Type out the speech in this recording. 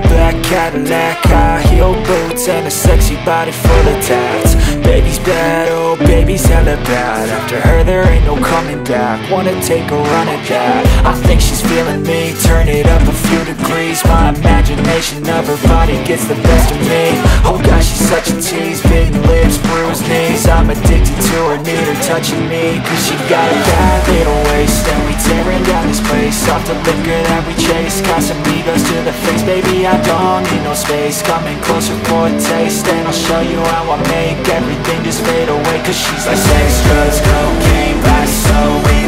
black Cadillac, high heel boots, and a sexy body full of tats. Baby's bad, oh baby's hella bad. After her there ain't no coming back. Wanna take a run at that. I think she's feeling me, turn it up a few degrees. My imagination of her body gets the best of me. Oh gosh, she's such a tease, bitten lips, bruised knees. I'm addicted to her, need her touching me, cause she got a bad little waist. And we tearing down this place, off the liquor that we chase. Got some egos to the face, baby I don't need no space. Coming closer for a taste, and I'll show you how I make everything just fade away. Cause she's like sex, drugs, cocaine, body so weak.